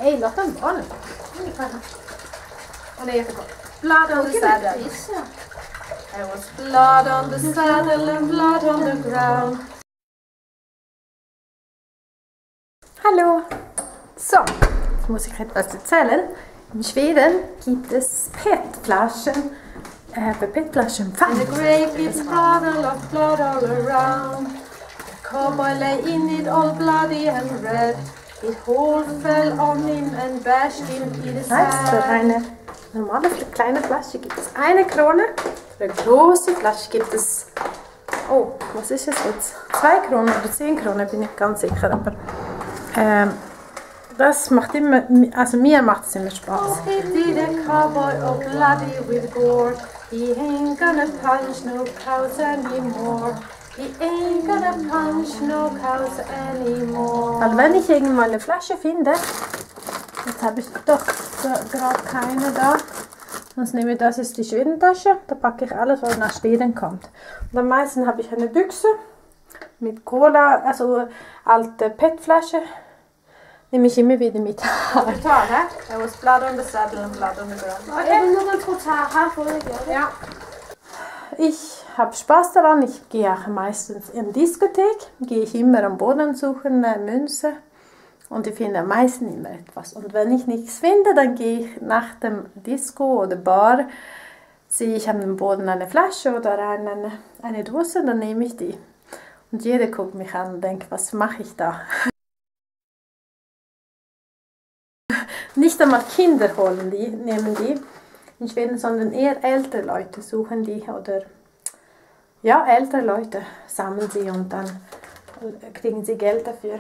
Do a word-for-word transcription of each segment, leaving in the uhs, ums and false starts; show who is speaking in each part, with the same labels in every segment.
Speaker 1: Ey, låt den vara nu. Och det är jättegott. Blood on the saddle. There was blood on the saddle and blood on the ground. Hallo! So, jetzt muss ich etwas erzählen. In Schweden gibt es Petflaschen. Äh, bei Petflaschen Pfann. In the grave is puddle of blood all around. The cowboy lay in it all bloody and red. His whole fell on him and bashed him in the sand. Für eine normale kleine Flasche gibt es eine Krone. Für eine große Flasche gibt es, oh, was ist es jetzt? Zwei Kronen oder zehn Kronen, bin ich ganz sicher. Aber ähm, das macht immer, also mir macht es immer Spaß. He did a cowboy all bloody with gore. He ain't gonna punch no cows anymore. He ain't gonna punch no cows anymore. Also wenn ich irgendwann eine Flasche finde, jetzt habe ich doch gerade keine da, sonst nehme ich, das ist die Schwedentasche, da packe ich alles, was nach Schweden kommt. Und am meisten habe ich eine Büchse mit Cola, also alte Petflasche, nehme ich immer wieder mit. Total, hä? There was blood on the saddle and blood on the ground. Okay. Ja. Ich habe Spaß daran, ich gehe auch meistens in die Diskothek, gehe ich immer am Boden suchen, äh, Münze, und ich finde am meisten immer etwas. Und wenn ich nichts finde, dann gehe ich nach dem Disco oder Bar, sehe ich am Boden eine Flasche oder eine, eine Dose, dann nehme ich die. Und jeder guckt mich an und denkt, was mache ich da? Nicht einmal Kinder holen die, nehmen die in Schweden, sondern eher ältere Leute suchen die, oder ja, ältere Leute sammeln sie und dann kriegen sie Geld dafür.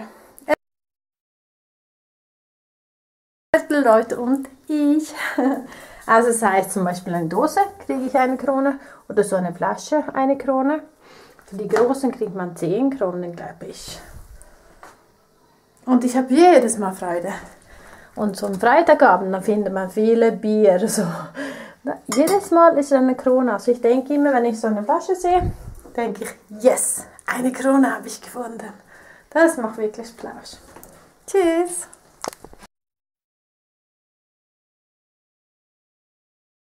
Speaker 1: Ältere Leute und ich. Also sei es zum Beispiel eine Dose, kriege ich eine Krone, oder so eine Flasche eine Krone. Für die großen kriegt man zehn Kronen, glaube ich. Und ich habe jedes Mal Freude. Und so am Freitagabend, da findet man viele Bier. So. Jedes Mal ist es eine Krone. Also ich denke immer, wenn ich so eine Flasche sehe, denke ich, yes, eine Krone habe ich gefunden. Das macht wirklich Spaß. Tschüss.